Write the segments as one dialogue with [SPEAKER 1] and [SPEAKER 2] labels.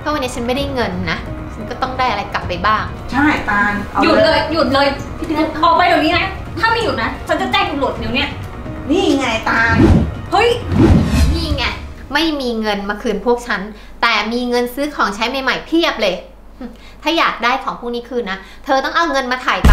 [SPEAKER 1] ถ้าวันนี้ฉันไม่ได้เงินนะฉันก็ต้องได้อะไรกลับไปบ้าง
[SPEAKER 2] ใช่ตาล
[SPEAKER 3] หยุดเลยพี่เดือนออกไปเดี๋ยวนี้นะถ้าไม่หยุดนะฉันจะแจ้งตำรวจเดี๋ยวนี้
[SPEAKER 2] นี่ไงตาล
[SPEAKER 3] เฮ้ย
[SPEAKER 1] นี่ไงไม่มีเงินมาคืนพวกฉันแต่มีเงินซื้อของใช้ใหม่ๆเพียบเลยถ้าอยากได้ของพวกนี้คืนนะเธอต้องเอาเงินมาถ่ายไป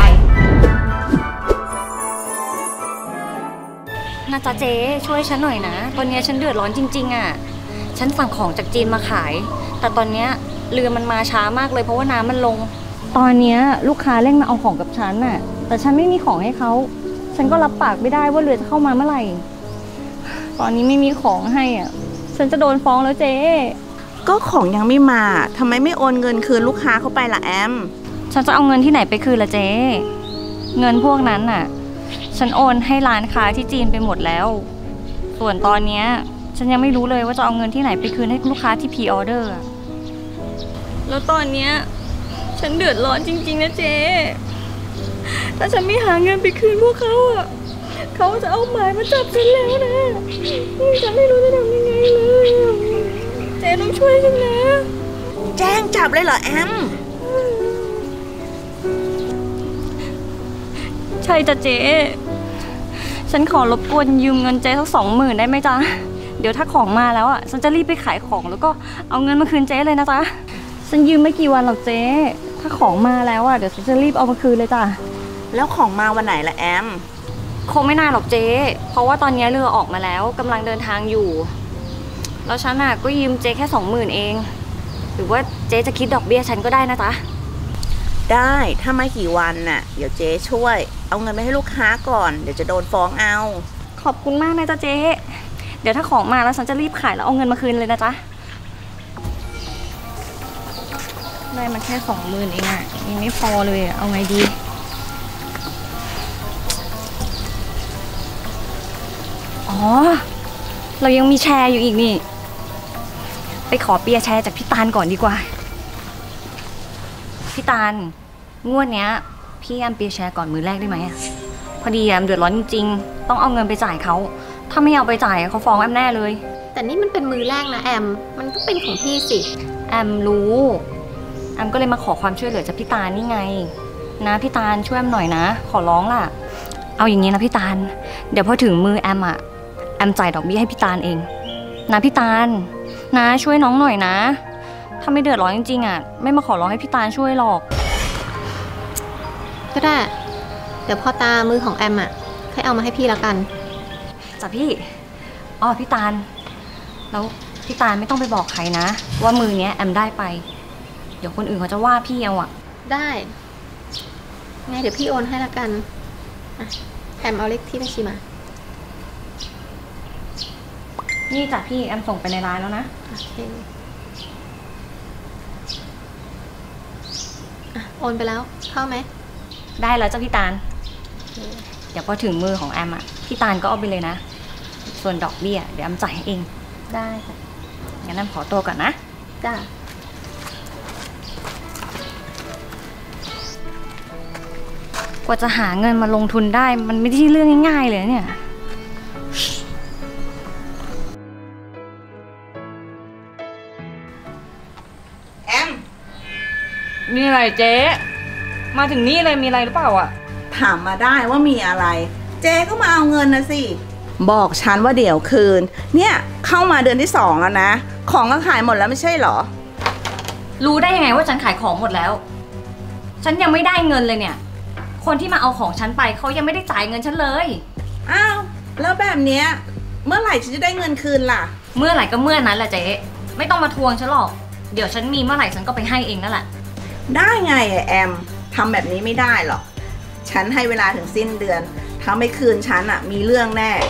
[SPEAKER 4] นะจ๊ะเจ๊ช่วยฉันหน่อยนะตอนนี้ฉันเดือดร้อนจริงๆอ่ะฉันสั่งของจากจีนมาขายแต่ตอนนี้เรือมันมาช้ามากเลยเพราะว่าน้ำมันลงตอนนี้ลูกค้าเร่งมาเอาของกับฉันน่ะแต่ฉันไม่มีของให้เขาฉันก็รับปากไม่ได้ว่าเรือจะเข้ามาเมื่อไหร่ตอนนี้ไม่มีของให้อ่ะฉันจะโดนฟ้องแล้วเจ๊
[SPEAKER 2] ก็ของยังไม่มาทำไมไม่โอนเงินคืนลูกค้าเขาไปล่ะแอม
[SPEAKER 4] ฉันจะเอาเงินที่ไหนไปคืนล่ะเจ๊เงินพวกนั้นน่ะฉันโอนให้ร้านค้าที่จีนไปหมดแล้วส่วนตอนนี้ฉันยังไม่รู้เลยว่าจะเอาเงินที่ไหนไปคืนให้ลูกค้าที่พรีออเดอร์แล้วตอนนี้ฉันเดือดร้อนจริงๆนะเจ๊ถ้าฉันไม่หาเงินไปคืนพวกเขาอ่ะเขาจะเอาหมายมาจับฉันแล้วนะฉันไม่รู้จะทำยังไงเลยเจ๊ต้องช่วยฉันนะ
[SPEAKER 2] แจ้งจับเลยเหรอแอม
[SPEAKER 4] ใช่จ้ะเจ๊ฉันขอรบกวนยืมเงินเจ๊สัก20,000ได้ไหมจ๊ะเดี๋ยวถ้าของมาแล้วอ่ะฉันจะรีบไปขายของแล้วก็เอาเงินมาคืนเจ๊เลยนะจ๊ะฉันยืมไม่กี่วันหรอกเจ๊ถ้าของมาแล้วอ่ะเดี๋ยวฉันจะรีบเอามาคืนเลยจ้ะ
[SPEAKER 2] แล้วของมาวันไหนล่ะแอม
[SPEAKER 4] คงไม่นานหรอกเจ๊เพราะว่าตอนนี้เรือออกมาแล้วกำลังเดินทางอยู่แล้วฉันอ่ะก็ยืมเจ๊แค่20,000เองหรือว่าเจ๊จะคิดดอกเบี้ยฉันก็ได้นะจ๊ะ
[SPEAKER 2] ได้ถ้าไม่กี่วันน่ะเดี๋ยวเจ๊ช่วยเอาเงินไปให้ลูกค้าก่อนเดี๋ยวจะโดนฟ้องเอา
[SPEAKER 4] ขอบคุณมากนะจ๊ะเจ๊เดี๋ยวถ้าของมาแล้วฉันจะรีบขายแล้วเอาเงินมาคืนเลยนะจ๊ะได้มาแค่20,000เองอ่ะยังไม่พอเลยอ่ะเอาไงดีอ๋อเรายังมีแชร์อยู่อีกนี่ไปขอเปียร์แชร์จากพี่ตาลก่อนดีกว่าพี่ตาลงวดเนี้ยพี่แอมเปียร์แชร์ก่อนมือแรกได้ไหมอ่ะพอดีแอมเดือดร้อนจริงๆต้องเอาเงินไปจ่ายเขาถ้าไม่เอาไปจ่ายเขาฟ้องแอมแน่เลย
[SPEAKER 1] แต่นี่มันเป็นมือแรกนะแอมมันก็เป็นของพี่สิ
[SPEAKER 4] แอมรู้แอมก็เลยมาขอความช่วยเหลือจากพี่ตาลนี่ไงนะพี่ตาลช่วยแอมหน่อยนะขอร้องล่ะเอาอย่างนี้นะพี่ตาลเดี๋ยวพอถึงมือแอมอ่ะแอมจ่ายดอกเบี้ยให้พี่ตาลเองนะพี่ตาลนะช่วยน้องหน่อยนะถ้าไม่เดือดร้อนจริงๆอ่ะไม่มาขอร้องให้พี่ตาลช่วยหรอก
[SPEAKER 1] ก็ได้เดี๋ยวพอตามือของแอมอ่ะให้เอามาให้พี่ละกัน
[SPEAKER 4] จ้ะพี่อ๋อพี่ตาลแล้วพี่ตาลไม่ต้องไปบอกใครนะว่ามือเนี้ยแอมได้ไปเดี๋ยวคนอื่นเขาจะว่าพี่เอาอ่ะ
[SPEAKER 1] ได้งั้นเดี๋ยวพี่โอนให้ละกันแอมเอาเลขที่บัญชีมา
[SPEAKER 4] นี่จ้ะพี่แอมส่งไปในไลน์แล้วนะ
[SPEAKER 1] โอเคโอนไปแล้วเข้าไหม
[SPEAKER 4] ได้แล้วจ้ะพี่ตาลเดี๋ยวพอถึงมือของแอมอ่ะพี่ตาลก็เอาไปเลยนะส่วนดอกเบี้ยเดี๋ยวแอมจ่ายให้เอง
[SPEAKER 1] ได้ค่ะ
[SPEAKER 4] งั้นแอมขอตัวก่อนนะ
[SPEAKER 1] จ้ะ
[SPEAKER 4] กว่าจะหาเงินมาลงทุนได้มันไม่ใช่เรื่องง่ายๆเลยเนี่ย
[SPEAKER 2] แอม
[SPEAKER 4] นี่อะไรเจ๊มาถึงนี่เลยมีอะไรหรือเปล่าอ่ะ
[SPEAKER 2] ถามมาได้ว่ามีอะไรเจ๊ก็มาเอาเงินนะสิบอกฉันว่าเดี๋ยวคืนเนี่ยเข้ามาเดือนที่2แล้วนะของก็ขายหมดแล้วไม่ใช่หรอ
[SPEAKER 4] รู้ได้ยังไงว่าฉันขายของหมดแล้วฉันยังไม่ได้เงินเลยเนี่ยคนที่มาเอาของฉันไปเขายังไม่ได้จ่ายเงินฉันเลย
[SPEAKER 2] อ้าวแล้วแบบเนี้ยเมื่อไหร่ฉันจะได้เงินคืนล่ะ
[SPEAKER 4] เมื่อไหร่ก็เมื่อนั้นแหละเจ๊ไม่ต้องมาทวงฉันหรอกเดี๋ยวฉันมีเมื่อไหร่ฉันก็ไปให้เองนั่นแหละ
[SPEAKER 2] ได้ไงแอมทำแบบนี้ไม่ได้หรอกฉันให้เวลาถึงสิ้นเดือนถ้าไม่คืนฉันอ่ะมีเรื่องแน่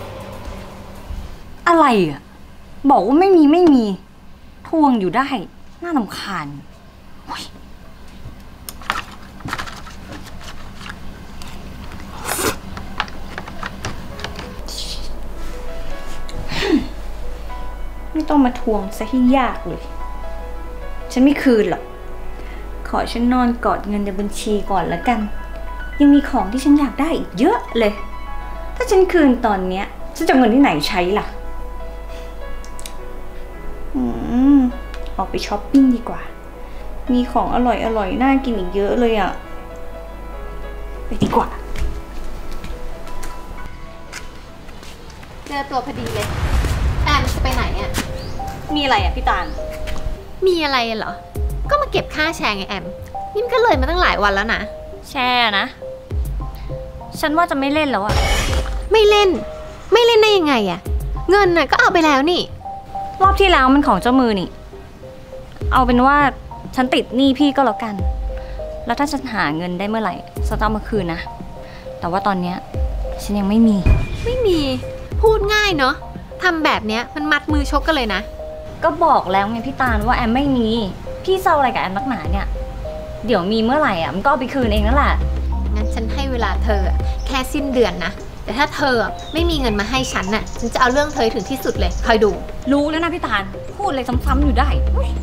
[SPEAKER 4] อะไรอ่ะบอกว่าไม่มีทวงอยู่ได้น่ารำคาญไม่ต้องมาทวงซะให้ยากเลยฉันไม่คืนหรอกขอฉันนอนกอดเงินในบัญชีก่อนละกันยังมีของที่ฉันอยากได้อีกเยอะเลยถ้าฉันคืนตอนเนี้ยฉันจะเงินที่ไหนใช้ล่ะอ๋ออกไปช้อปปิ้งดีกว่ามีของอร่อยน่ากินอีกเยอะเลยอะไปดีกว่า
[SPEAKER 1] เจอตัวพอดีเลยแอมจะไปไหนอ่ะ
[SPEAKER 4] มีอะไรอะพี่ตาล
[SPEAKER 1] มีอะไรเหรอก็มาเก็บค่าแชร์ไงแอมนี่มันก็เลยมาตั้งหลายวันแล้วนะ
[SPEAKER 4] แชร์นะฉันว่าจะไม่เล่นแล้วอะ
[SPEAKER 1] ไม่เล่นได้ยังไงอะเงินน่ะก็เอาไปแล้วนี่
[SPEAKER 4] รอบที่แล้วมันของเจ้ามือนี่เอาเป็นว่าฉันติดหนี้พี่ก็แล้วกันแล้วถ้าฉันหาเงินได้เมื่อไหร่ฉันจะเอามาคืนนะแต่ว่าตอนเนี้ยฉันยังไม่มี
[SPEAKER 1] พูดง่ายเนาะทำแบบเนี้ยมันมัดมือชกกันเลยนะ
[SPEAKER 4] ก็บอกแล้วไงพี่ตาลว่าแอมไม่มีพี่เศร้าอะไรกับแอมนักหนาเนี่ยเดี๋ยวมีเมื่อไหร่มันก็เอาไปคืนเองนั่นแหละ
[SPEAKER 1] งั้นฉันให้เวลาเธอแค่สิ้นเดือนนะแต่ถ้าเธอไม่มีเงินมาให้ฉันน่ะฉันจะเอาเรื่องเธอถึงที่สุดเลยคอยดู
[SPEAKER 4] รู้แล้วนะพี่ตาลพูดอะไรซ้ำๆอยู่ได้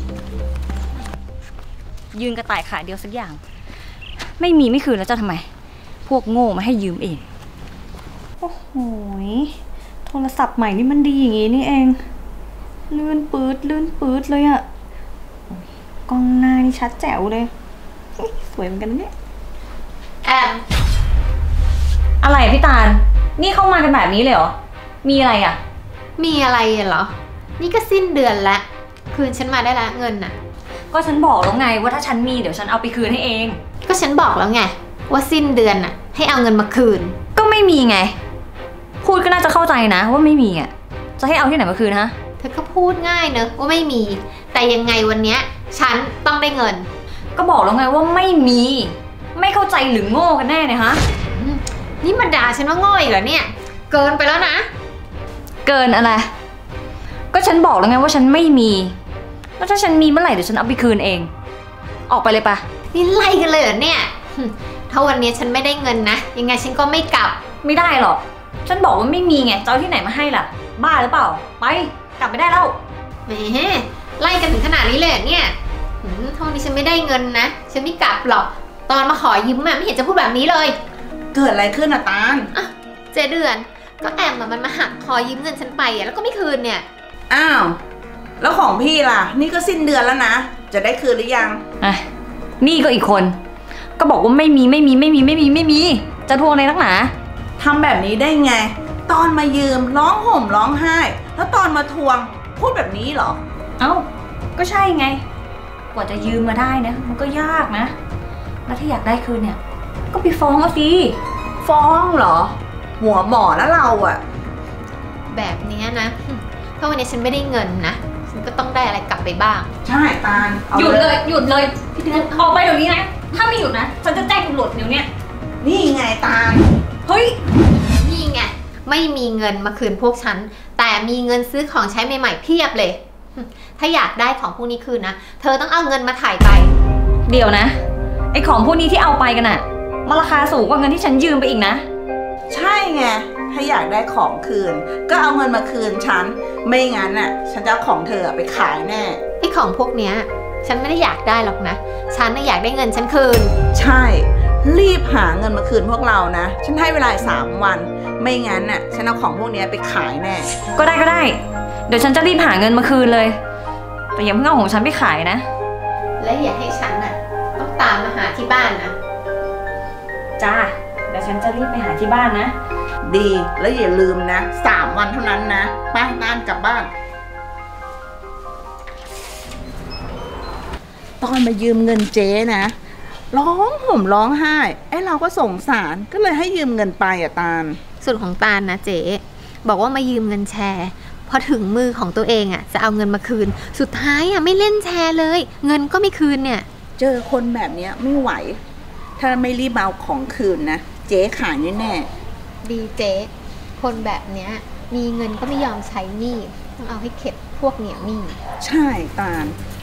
[SPEAKER 4] ยืนกระต่ายขาเดียวสักอย่างไม่มีไม่คืนแล้วจะทำไมพวกโง่มาให้ยืมเองโอ้โหโทรศัพท์ใหม่นี่มันดีอย่างงี้นี่เองลื่นปื๊ดเลยอะกล้องหน้านี่ชัดแจ๋วเลยสวยเหมือนกันเนี่ย
[SPEAKER 1] แอม
[SPEAKER 4] อะไรพี่ตาลนี่เข้ามากันแบบนี้เลยเหรอมีอะไรอะ
[SPEAKER 1] มีอะไรเหรอนี่ก็สิ้นเดือนแล้วคืนฉันมาได้ละเงินน่ะ
[SPEAKER 4] ก็ฉันบอกแล้วไงว่าถ้าฉันมีเดี๋ยวฉันเอาไปคืนให้เอง
[SPEAKER 1] ก็ฉันบอกแล้วไงว่าสิ้นเดือนน่ะให้เอาเงินมาคืน
[SPEAKER 4] ก็ไม่มีไงพูดก็น่าจะเข้าใจนะว่าไม่มีอะจะให้เอาที่ไหนมาคืนฮะ
[SPEAKER 1] เธอก็พูดง่ายเนอะว่าไม่มีแต่ยังไงวันเนี้ยฉันต้องได้เงิน
[SPEAKER 4] ก็บอกแล้วไงว่าไม่มีไม่เข้าใจหรือโง่กันแน่เนี่ยฮะ
[SPEAKER 1] นี่มาด่าฉันว่าโง่อีกเหรอเนี่ยเกินไปแล้วนะ
[SPEAKER 4] เกินอะไรก็ฉันบอกแล้วไงว่าฉันไม่มีแล้วถ้าฉันมีเมื่อไหร่เดี๋ยวฉันเอาไปคืนเองออกไปเลยปะ
[SPEAKER 1] นี่ไล่กันเลยเหรอเนี่ยถ้าวันนี้ฉันไม่ได้เงินนะยังไงฉันก็ไม่กลับ
[SPEAKER 4] ไม่ได้หรอกฉันบอกว่าไม่มีไงจะเอาที่ไหนมาให้ล่ะบ้าหรือเปล่าไปกลับไปได้แล้ว
[SPEAKER 1] แหมไล่กันถึงขนาดนี้เลยเนี่ยถ้าวันนี้ฉันไม่ได้เงินนะฉันไม่กลับหรอกตอนมาขอยืมไม่เห็นจะพูดแบบนี้เลย
[SPEAKER 2] เกิดอะไรขึ้นอะตาล
[SPEAKER 1] เจเดือนก็แอมมันมาหักขอยืมเงินฉันไปแล้วก็ไม่คืนเนี่ย
[SPEAKER 2] อ้าวแล้วของพี่ล่ะนี่ก็สิ้นเดือนแล้วนะจะได้คืนหรือยัง
[SPEAKER 4] นี่ก็อีกคนก็บอกว่าไม่มีจะทวงในนักหนา
[SPEAKER 2] ทำแบบนี้ได้ไงตอนมายืมร้องห่มร้องไห้แล้วตอนมาทวงพูดแบบนี้เหรอ
[SPEAKER 4] เอ้าก็ใช่ไงกว่าจะยืมมาได้นะมันก็ยากนะแล้วถ้าอยากได้คืนเนี่ยก็ไปฟ้องเอาสิ
[SPEAKER 2] ฟ้องเหรอหัวหมอแล้วเราอะ
[SPEAKER 1] แบบนี้นะถ้าวันนี้ฉันไม่ได้เงินนะฉันก็ต้องได้อะไรกลับไปบ้าง
[SPEAKER 2] ใช่ตาล
[SPEAKER 3] หยุดเลยพี่เดือนออกไปเดี๋ยวนี้นะถ้าไม่หยุดนะฉันจะแจ้งตำรวจเดี๋ยวนี้
[SPEAKER 2] นี่ไงตาล
[SPEAKER 3] เฮ้ย
[SPEAKER 1] นี่ไงไม่มีเงินมาคืนพวกฉันแต่มีเงินซื้อของใช้ใหม่ๆเพียบเลยถ้าอยากได้ของพวกนี้คืนนะเธอต้องเอาเงินมาถ่ายไป
[SPEAKER 4] เดี๋ยวนะไอของพวกนี้ที่เอาไปกันอะมันราคาสูงกว่าเงินที่ฉันยืมไปอีกนะ
[SPEAKER 2] ใช่ไงถ้าอยากได้ของคืนก็เอาเงินมาคืนฉันไม่งั้นน่ะฉันจะเอาของเธอไปขายแน่
[SPEAKER 1] ไอของพวกเนี้ยฉันไม่ได้อยากได้หรอกนะฉันน่ะอยากได้เงินฉันคืน
[SPEAKER 2] ใช่รีบหาเงินมาคืนพวกเรานะฉันให้เวลา3 วันไม่งั้นน่ะฉันเอาของพวกนี้ไปขายแน่
[SPEAKER 4] ก็ได้เดี๋ยวฉันจะรีบหาเงินมาคืนเลยแต่อย่าเพิ่งเอาของฉันไปขายนะ
[SPEAKER 1] และอย่าให้ฉันน่ะต้องตามมาหาที่บ้านนะ
[SPEAKER 4] จ้าเดี๋ยวฉันจะรีบไปหาที่บ้านนะ
[SPEAKER 2] ดีแล้วอย่าลืมนะ3 วันเท่านั้นนะไปนานกลับบ้านตอนมายืมเงินเจ๊นะร้องห่มร้องไห้เราก็สงสารก็เลยให้ยืมเงินไปตาล
[SPEAKER 1] ส่วนของตาลนะเจ๊บอกว่ามายืมเงินแชร์พอถึงมือของตัวเองจะเอาเงินมาคืนสุดท้ายไม่เล่นแชร์เลยเงินก็ไม่คืนเนี่ย
[SPEAKER 2] เจอคนแบบนี้ไม่ไหวถ้าไม่รีบเอาของคืนนะเจ๊ขายแน่
[SPEAKER 1] ดีเจ๊คนแบบเนี้ยมีเงินก็ไม่ยอมใช้หนี้ต้องเอาให้เข็ดพวกเหนียวหนี้
[SPEAKER 2] ใช่ตาล